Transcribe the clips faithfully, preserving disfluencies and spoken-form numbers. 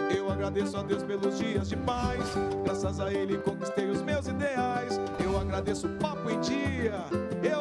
Eu agradeço a Deus pelos dias de paz, graças a Ele conquistei os meus ideais. Eu agradeço o Papo em Dia, eu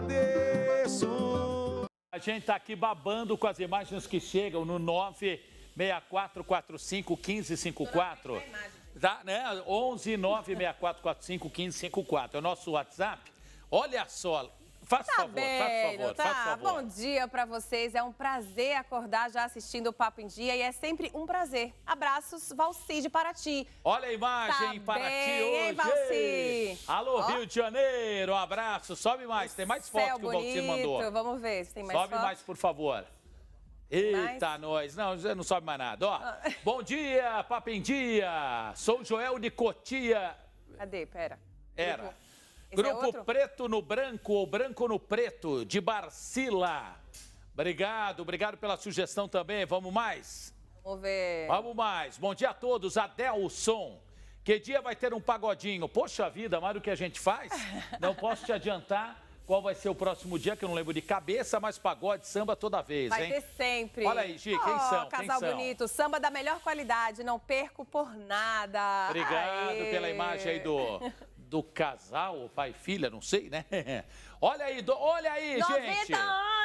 agradeço. A gente tá aqui babando com as imagens que chegam no nove seis quatro quatro cinco, um cinco cinco quatro. Tá, né? onze nove seis quatro quatro cinco, um cinco cinco quatro. É o nosso WhatsApp. Olha só. Faça tá favor, bem, faça favor, tá? faça favor. Bom dia pra vocês. É um prazer acordar já assistindo o Papo em Dia e é sempre um prazer. Abraços, Valci de Paraty. Olha a imagem tá para bem, ti hoje. Hein, Valci? Alô, Ó. Rio de Janeiro, um abraço. Sobe mais, tem mais foto que o Valci mandou. Vamos ver se tem mais Sobe foto. mais, por favor. Eita, mais? nós. Não, já não sobe mais nada. Ó, Ah. bom dia, Papo em Dia. Sou Joel de Cotia. Cadê? Pera. Era. Esse é Grupo outro? Preto no Branco ou Branco no Preto, de Barcila. Obrigado, obrigado pela sugestão também. Vamos mais? Vamos ver. Vamos mais. Bom dia a todos. Adelson. Que dia vai ter um pagodinho? Poxa vida, mais do que a gente faz? Não posso te adiantar qual vai ser o próximo dia, que eu não lembro de cabeça, mas pagode, samba toda vez, Vai hein? ter sempre. Olha aí, Gi, quem Oh, são? Casal Quem são? bonito, samba da melhor qualidade, não perco por nada. Obrigado Aê. pela imagem aí do, do casal, pai e filha, não sei, né? Olha aí, do, olha aí, gente. noventa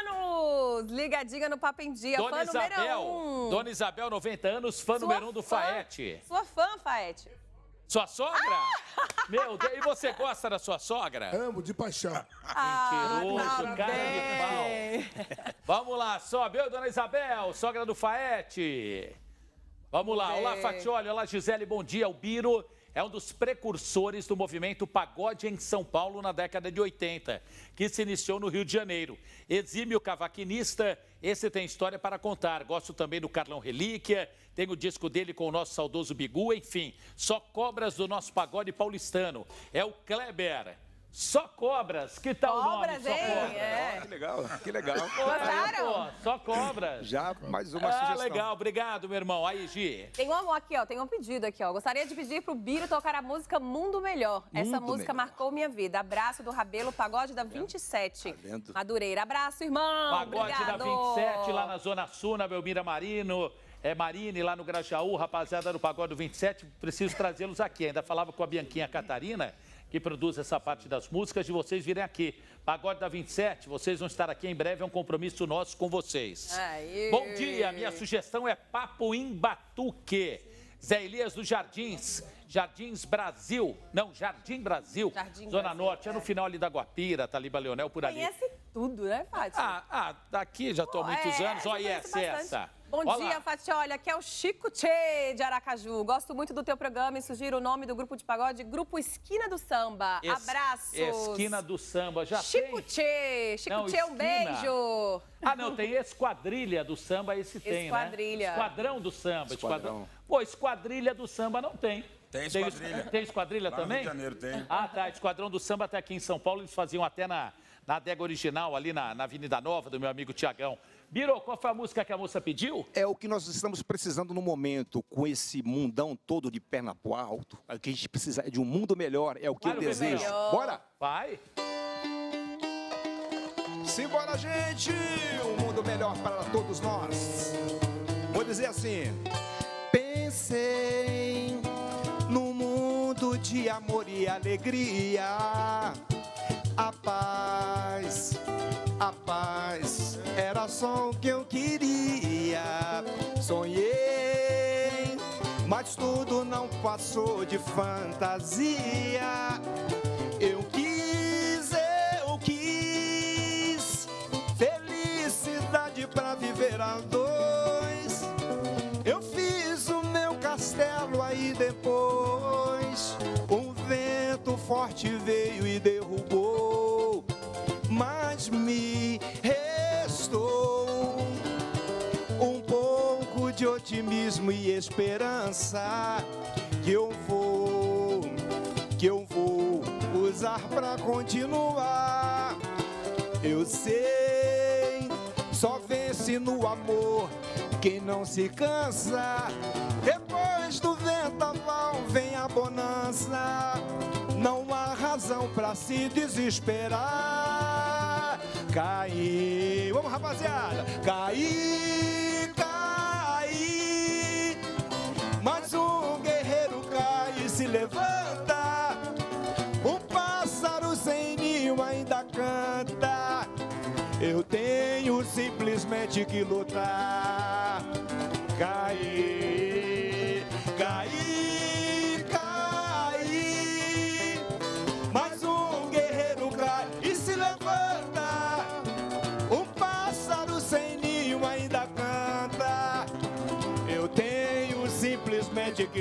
anos! Ligadinha no Papo em Dia, Dona fã Isabel, número um. Dona Isabel, noventa anos, fã Sua número um do fã- Faete. Sua fã, Faete. Sua sogra? Meu Deus, e você gosta da sua sogra? Amo, de paixão. Mentiroso, tá cara bem. de pau. Vamos lá, sobe. Eu, Dona Isabel, sogra do Faete. Vamos lá. Bem. Olá, Fatioli. Olá, Gisele. Bom dia. O Biro é um dos precursores do movimento pagode em São Paulo na década de oitenta, que se iniciou no Rio de Janeiro. Exímio cavaquinista, esse tem história para contar. Gosto também do Carlão Relíquia, tem o disco dele com o nosso saudoso Bigu, enfim. Só cobras do nosso pagode paulistano. É o Kleber. Só cobras, que tal Cobras, o nome? Só hein? cobras. É. Que legal, que legal. Gostaram? Pô, só cobras. Já mais uma Ah, sugestão. legal, obrigado, meu irmão. Aí, Gi. Tem um aqui, ó, tem um pedido aqui, ó. Gostaria de pedir pro Biro tocar a música Mundo Melhor. Essa Mundo música Melhor. marcou minha vida. Abraço do Rabelo, pagode da vinte e sete. Tá vendo? Madureira. Abraço, irmão. Pagode Obrigado. da vinte e sete, lá na Zona Sul, na Belmira Marino. É Marine, lá no Grajaú, rapaziada do Pagode do vinte e sete. Preciso trazê-los aqui. Ainda falava com a Bianquinha Catarina, que produz essa parte das músicas, de vocês virem aqui. Pagode da vinte e sete, vocês vão estar aqui em breve, é um compromisso nosso com vocês. Aê. Bom dia, minha sugestão é Papo em Batuque. Zé Elias dos Jardins, Jardins Brasil, não, Jardim Brasil, Jardim Zona Brasil, Norte, é no é. final ali da Guapira, Taliba Leonel, por ali. Conhece tudo, né, Fátima? Ah, ah, daqui já estou há muitos É, anos, já olha conheço essa, bastante. essa. Bom Olha dia, lá. Fati. Olha, aqui é o Chico Tchê de Aracaju. Gosto muito do teu programa e sugiro o nome do grupo de pagode, Grupo Esquina do Samba. Es- Abraços. Esquina do Samba, já Chico tem? Tchê. Chico Não, Tchê, um esquina. beijo. Ah, não, tem Esquadrilha do Samba, esse tem, Esquadrilha. né? Esquadrão do Samba. Esquadrão. Pô, Esquadrilha do Samba não tem. Tem Esquadrilha. Tem, Esquadrilha Lá no também? Rio de Janeiro tem. Ah, tá. Esquadrão do Samba até aqui em São Paulo, eles faziam até na, na adega original, ali na, na Avenida Nova, do meu amigo Tiagão. Biro, qual foi a música que a moça pediu? É o que nós estamos precisando no momento, com esse mundão todo de perna pro alto. O que a gente precisa é de um mundo melhor, é o que Vai, eu meu desejo. melhor. Bora? Vai. Simbora, gente! Um mundo melhor para todos nós. Vou dizer assim. Pensei num mundo de amor e alegria. A paz, a paz, era só o que eu queria. Sonhei, mas tudo não passou de fantasia. Eu quis, eu quis felicidade pra viver a dois. Eu fiz o meu castelo aí depois. Um vento forte veio e derrubou, mas me restou um pouco de otimismo e esperança que eu vou, que eu vou usar pra continuar. Eu sei, só vence no amor quem não se cansa. Depois do vendaval vem a bonança. Não há razão pra se desesperar. Caí, vamos rapaziada. Caí, caí, simplesmente que lutar. Cair, cair, cair. Mais um guerreiro cai e se levanta. Um pássaro sem ninho ainda canta. Eu tenho simplesmente que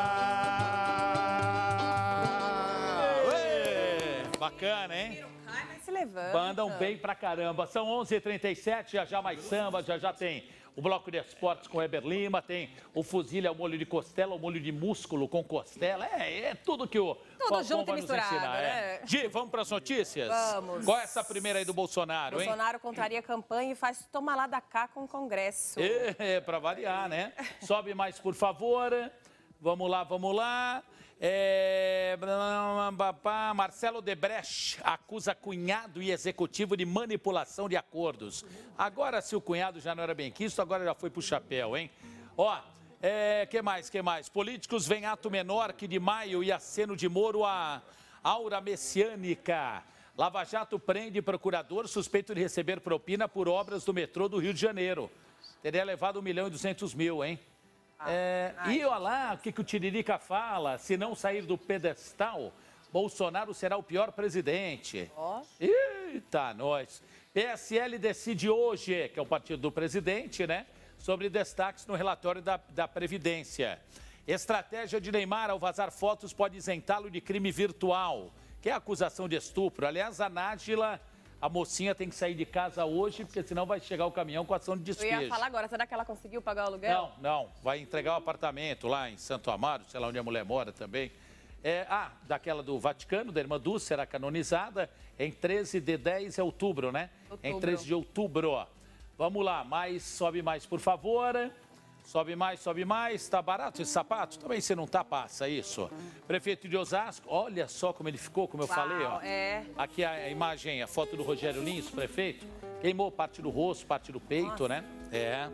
lutar. Ué, bacana, hein? Se levanta. Mandam bem pra caramba. São onze e trinta e sete, já já mais samba, já já tem o bloco de esportes com Heber Lima, tem o fuzile ao molho de costela, o molho de músculo com costela. É, é tudo que o Tudo Falcão junto vai e nos misturado, ensinar. né? É. Gi, vamos pras notícias? Vamos. Qual é essa primeira aí do Bolsonaro, hein? Bolsonaro contraria a campanha e faz toma lá da cá com o Congresso. É, pra variar, né? Sobe mais, por favor. Vamos lá, vamos lá. É... Marcelo Odebrecht acusa cunhado e executivo de manipulação de acordos. Agora, se o cunhado já não era bem quisto, agora já foi pro chapéu, hein? Ó, é... que mais, que mais? Políticos veem ato menor que de Maio e aceno de Moro a aura messiânica. Lava Jato prende procurador suspeito de receber propina por obras do metrô do Rio de Janeiro. Teria levado um milhão e duzentos mil, hein? É, e olha lá o que, que o Tiririca fala, se não sair do pedestal, Bolsonaro será o pior presidente. Ó. Eita, nós. P S L decide hoje, que é o partido do presidente, né, sobre destaques no relatório da, da Previdência. Estratégia de Neymar ao vazar fotos pode isentá-lo de crime virtual, que é a acusação de estupro. Aliás, a Nájila, a mocinha tem que sair de casa hoje, porque senão vai chegar o caminhão com ação de despejo. Eu ia falar agora, será que ela conseguiu pagar o aluguel? Não, não. Vai entregar o apartamento lá em Santo Amaro, sei lá onde a mulher mora também. É, ah, daquela do Vaticano, da irmã Dulce, será canonizada em treze de dez de outubro, né? Outubro. Em treze de outubro, ó. Vamos lá, mais, sobe mais, por favor. Sobe mais, sobe mais. Tá barato esse sapato? Também se não tá, passa isso. Prefeito de Osasco, olha só como ele ficou, como eu Uau, falei, ó. é. Aqui a imagem, a foto do Rogério Lins, prefeito. Queimou parte do rosto, parte do peito, Nossa. né? É.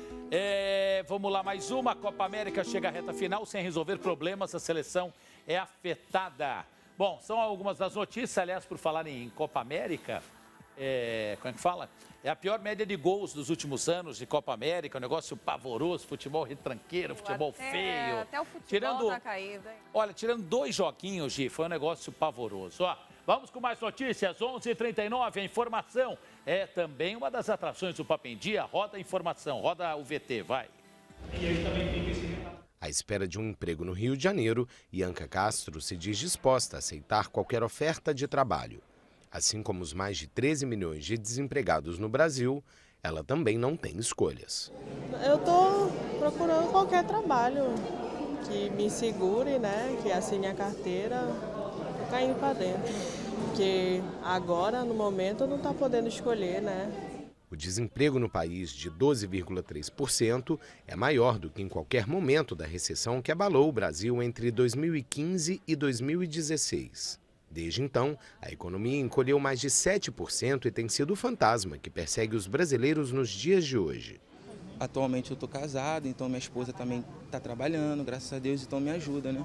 É. Vamos lá, mais uma. A Copa América chega à reta final sem resolver problemas. A seleção é afetada. Bom, são algumas das notícias. Aliás, por falar em Copa América, é, como é que fala? É a pior média de gols dos últimos anos de Copa América, um negócio pavoroso, futebol retranqueiro, futebol até, feio. Até o futebol tirando, tá caído, hein? Olha, tirando dois joguinhos, Gi, foi um negócio pavoroso. Ó, vamos com mais notícias, onze e trinta e nove, a informação é também uma das atrações do Papo em Dia. Roda a informação, roda o V T, vai. E aí também tem esse... À espera de um emprego no Rio de Janeiro, Ianca Castro se diz disposta a aceitar qualquer oferta de trabalho. Assim como os mais de treze milhões de desempregados no Brasil, ela também não tem escolhas. Eu estou procurando qualquer trabalho que me segure, né, que assine a carteira, tô caindo para dentro. Porque agora, no momento, não está podendo escolher, né? O desemprego no país, de doze vírgula três por cento, é maior do que em qualquer momento da recessão que abalou o Brasil entre dois mil e quinze e dois mil e dezesseis. Desde então, a economia encolheu mais de sete por cento e tem sido o fantasma que persegue os brasileiros nos dias de hoje. Atualmente eu estou casado, então minha esposa também está trabalhando, graças a Deus, então me ajuda, né?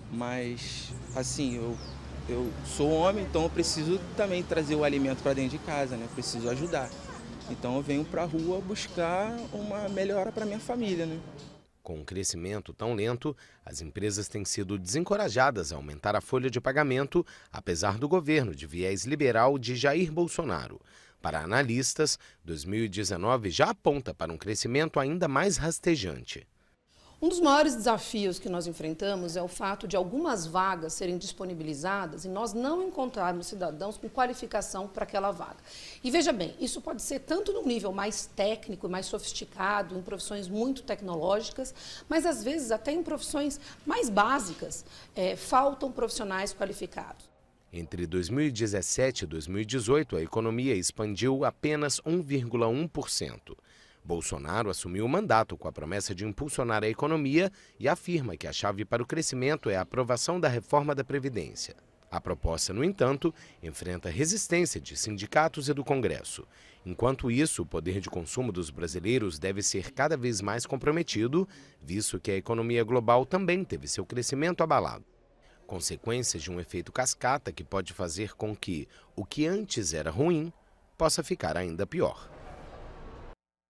Mas, assim, eu, eu sou homem, então eu preciso também trazer o alimento para dentro de casa, né? Eu preciso ajudar. Então eu venho para a rua buscar uma melhora para minha família, né? Com um crescimento tão lento, as empresas têm sido desencorajadas a aumentar a folha de pagamento, apesar do governo de viés liberal de Jair Bolsonaro. Para analistas, dois mil e dezenove já aponta para um crescimento ainda mais rastejante. Um dos maiores desafios que nós enfrentamos é o fato de algumas vagas serem disponibilizadas e nós não encontrarmos cidadãos com qualificação para aquela vaga. E veja bem, isso pode ser tanto num nível mais técnico e mais sofisticado, em profissões muito tecnológicas, mas às vezes até em profissões mais básicas, é, faltam profissionais qualificados. Entre dois mil e dezessete e dois mil e dezoito, a economia expandiu apenas um vírgula um por cento. Bolsonaro assumiu o mandato com a promessa de impulsionar a economia e afirma que a chave para o crescimento é a aprovação da reforma da Previdência. A proposta, no entanto, enfrenta resistência de sindicatos e do Congresso. Enquanto isso, o poder de consumo dos brasileiros deve ser cada vez mais comprometido, visto que a economia global também teve seu crescimento abalado. Consequências de um efeito cascata que pode fazer com que o que antes era ruim possa ficar ainda pior.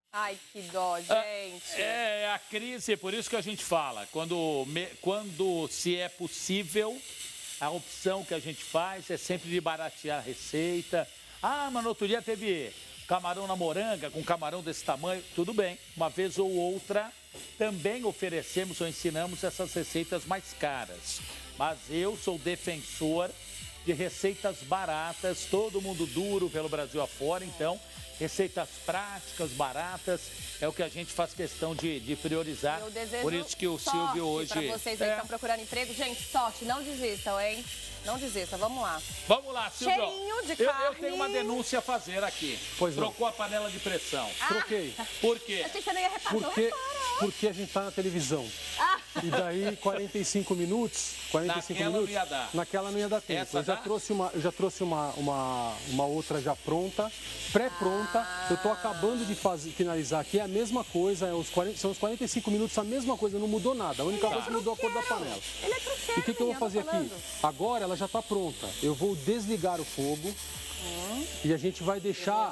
Ai, que dó, gente. É, é a crise, por isso que a gente fala. Quando, me- quando se é possível, a opção que a gente faz é sempre de baratear a receita. Ah, mas no outro dia teve camarão na moranga, com camarão desse tamanho. Tudo bem, uma vez ou outra, também oferecemos ou ensinamos essas receitas mais caras. Mas eu sou defensor de receitas baratas, todo mundo duro pelo Brasil afora, então... Receitas práticas, baratas, é o que a gente faz questão de, de priorizar. Eu desejo Por isso que o Silvio hoje... Para vocês aí é. que estão procurando emprego, gente, sorte, não desistam, hein? Não desistam, vamos lá. Vamos lá, Silvio. Cheirinho de eu, carne. eu tenho uma denúncia a fazer aqui. Pois não. Trocou a panela de pressão. Troquei. Por quê? Eu achei que você não ia reparar. Porque, porque a gente tá na televisão. Ah. E daí, quarenta e cinco minutos, quarenta e cinco Naquela minutos, não ia dar. naquela não ia dar tempo. Essa eu já dá? trouxe uma, eu já trouxe uma, uma, uma outra já pronta, pré-pronta. Ah. Eu tô acabando de fazer, finalizar aqui, é a mesma coisa, é os quarenta, são os quarenta e cinco minutos, a mesma coisa, não mudou nada. A única coisa que mudou a cor da panela. Ele é truqueiro, E o que, que eu vou menino, fazer tô aqui? falando. Agora ela já está pronta. Eu vou desligar o fogo Hum. e a gente vai deixar.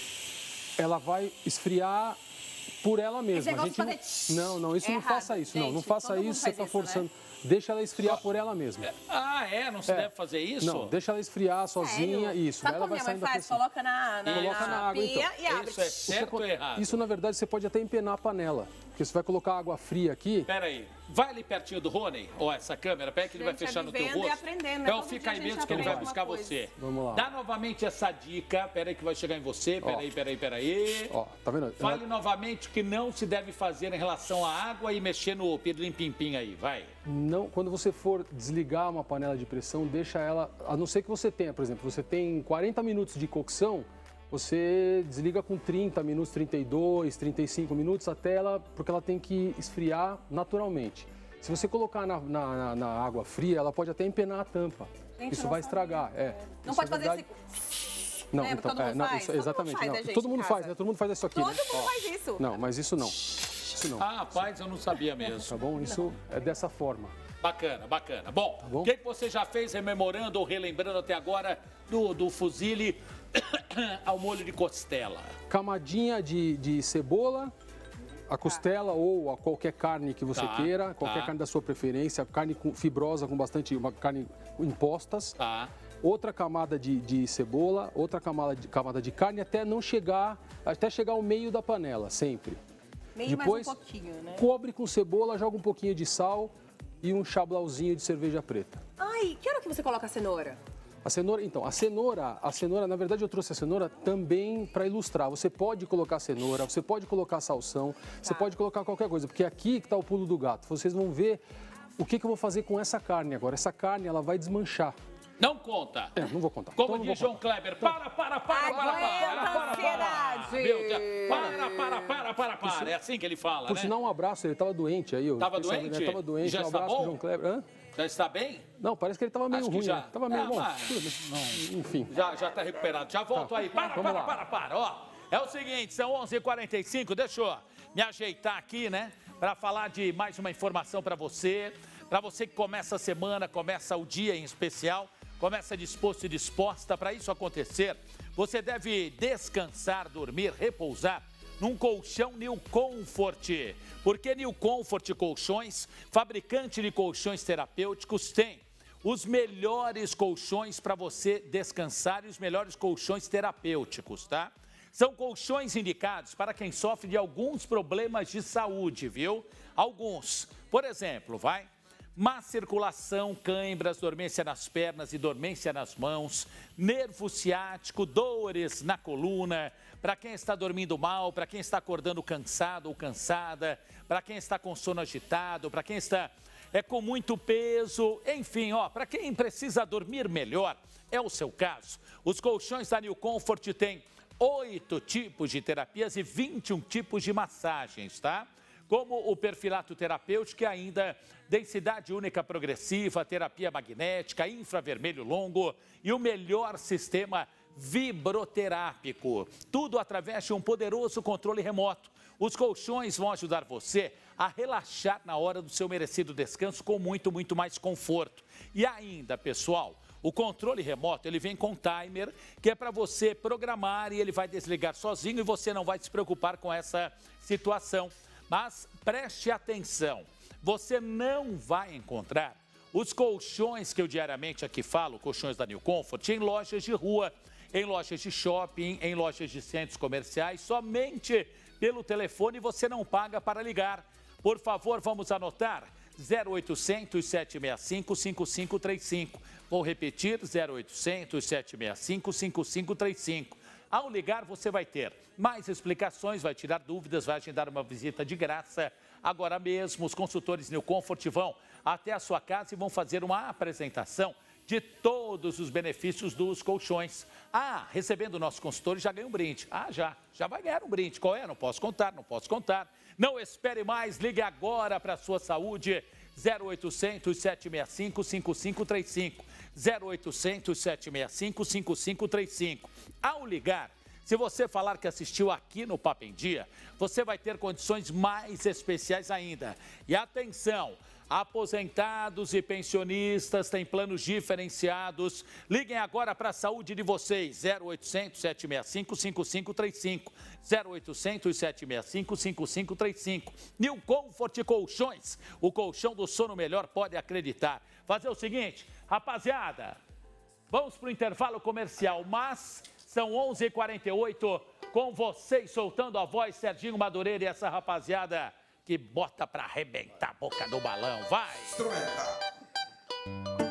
Ela vai esfriar por ela mesma. A negócio gente não... de fazer não, não, isso é não errado. faça isso. não, não Gente, faça todo mundo isso, você faz está isso, forçando. né? Deixa ela esfriar por ela mesma. Ah, é? Não se É. deve fazer isso? Não, deixa ela esfriar sozinha, Sério? isso. Sabe Daí ela como vai minha mãe saindo da faz? pressão. Coloca na, na, Coloca na água, pia então. e abre. Isso é certo ou errado? Isso, na verdade, você pode até empenar a panela. Porque você vai colocar água fria aqui. Pera aí, vai ali pertinho do Rony, ó, essa câmera, pega que ele vai Gente, é fechar no teu vivendo e rosto. aprendendo, né? Então Todo fica dia aí a gente mesmo que ele vai aprende buscar alguma coisa. você. Vamos lá. Dá novamente essa dica, pera aí que vai chegar em você, pera Ó. aí, pera aí, pera aí. Ó, tá vendo? Fale novamente o que não se deve fazer em relação à água e mexer no pirlim-pim-pim aí, vai. Não, quando você for desligar uma panela de pressão, deixa ela, a não ser que você tenha, por exemplo, você tem quarenta minutos de cocção, você desliga com trinta minutos, trinta e dois, trinta e cinco minutos até ela, porque ela tem que esfriar naturalmente. Se você colocar na, na, na- na água fria, ela pode até empenar a tampa. Gente, Isso eu não vai sabia. estragar, é. Não Isso pode é fazer verdade. esse... Não, Lembra? então, Todo é, mundo não, faz? isso, Todo mundo exatamente, faz, não. né, gente, Todo em mundo casa? faz, né? Todo mundo faz isso aqui, Todo né? mundo Ó. faz isso. Não, mas isso não. Isso não. Ah, rapaz, eu não sabia mesmo. Tá bom? Isso é dessa forma. Bacana, bacana. Bom, bom? o que, que você já fez rememorando ou relembrando até agora do, do fuzile ao molho de costela? Camadinha de, de cebola, a costela ou a qualquer carne que você Tá, queira, qualquer tá. carne da sua preferência, carne com- fibrosa com bastante, uma carne em postas, Tá. outra camada de, de cebola, outra camada de, camada de carne até não chegar, até chegar ao meio da panela, sempre. Meio Depois, mais um pouquinho, né? cobre com cebola, joga um pouquinho de sal e um chablauzinho de cerveja preta. Ai, que hora que você coloca a cenoura? A cenoura, então, a cenoura, a cenoura, na verdade eu trouxe a cenoura também para ilustrar. Você pode colocar cenoura, você pode colocar salsão, você pode colocar qualquer coisa, porque aqui que está o pulo do gato. Vocês vão ver o que, que eu vou fazer com essa carne agora. Essa carne, ela vai desmanchar. Não conta. É, não vou contar. Como Então, não vou diz João contar. Kleber, para, para, para, para, para, Aguenta para, para, ansiedade. para. Meu Deus, para, para, para, para, para. É assim que ele fala, Por né? sinal, um abraço, ele estava doente aí. eu Tava fiquei sabendo, doente? Ele estava doente, Já um está abraço bom? pro João Kleber. Hã? Já está bem? Não, parece que ele estava meio Acho que ruim, já. né? Tava meio Ah, bom. mas- tudo bem. Enfim. Já, já está recuperado. Já volto aí. Para, Tá. vamos para, lá. para, para. Ó, é o seguinte, são onze e quarenta e cinco. Deixa eu me ajeitar aqui, né? Para falar de mais uma informação para você. Para você que começa a semana, começa o dia em especial, começa disposto e disposta. Para isso acontecer, você deve descansar, dormir, repousar num colchão New Comfort. Porque New Comfort Colchões, fabricante de colchões terapêuticos, tem os melhores colchões para você descansar e os melhores colchões terapêuticos, tá? São colchões indicados para quem sofre de alguns problemas de saúde, viu? Alguns. Por exemplo, vai... Má circulação, cãibras, dormência nas pernas e dormência nas mãos, nervo ciático, dores na coluna, para quem está dormindo mal, para quem está acordando cansado ou cansada, para quem está com sono agitado, para quem está é, com muito peso, enfim, ó, para quem precisa dormir melhor, é o seu caso. Os colchões da New Comfort têm oito tipos de terapias e vinte e um tipos de massagens, tá? Como o perfilato terapêutico e ainda densidade única progressiva, terapia magnética, infravermelho longo e o melhor sistema vibroterápico. Tudo através de um poderoso controle remoto. Os colchões vão ajudar você a relaxar na hora do seu merecido descanso com muito, muito mais conforto. E ainda, pessoal, O controle remoto, ele vem com timer, que é para você programar e ele vai desligar sozinho e você não vai se preocupar com essa situação. Mas preste atenção, você não vai encontrar os colchões que eu diariamente aqui falo, colchões da New Comfort, em lojas de rua, em lojas de shopping, em lojas de centros comerciais, somente pelo telefone você não paga para ligar. Por favor, vamos anotar, zero oitocentos, sete seis cinco, cinco cinco três cinco. Vou repetir, zero oitocentos, sete seis cinco, cinco cinco três cinco. Ao ligar, você vai ter mais explicações, vai tirar dúvidas, vai agendar uma visita de graça. Agora mesmo, os consultores New Comfort vão até a sua casa e vão fazer uma apresentação de todos os benefícios dos colchões. Ah, recebendo o nosso consultor já ganha um brinde. Ah, já, já vai ganhar um brinde. Qual é? Não posso contar, não posso contar. Não espere mais, ligue agora para a sua saúde. zero oitocentos, sete seis cinco, cinco cinco três cinco. zero oitocentos, sete seis cinco, cinco cinco três cinco. Ao ligar, se você falar que assistiu aqui no Papo em Dia, você vai ter condições mais especiais ainda. E atenção, aposentados e pensionistas têm planos diferenciados. Liguem agora para a saúde de vocês. zero oitocentos, sete seis cinco, cinco cinco três cinco. zero oitocentos, sete seis cinco, cinco cinco três cinco. New Comfort Colchões. O colchão do sono melhor, pode acreditar. Fazer o seguinte, rapaziada, vamos para o intervalo comercial, mas são onze e quarenta e oito, com vocês soltando a voz, Serginho Madureira e essa rapaziada que bota pra arrebentar a boca do balão. Vai! Instrumenta.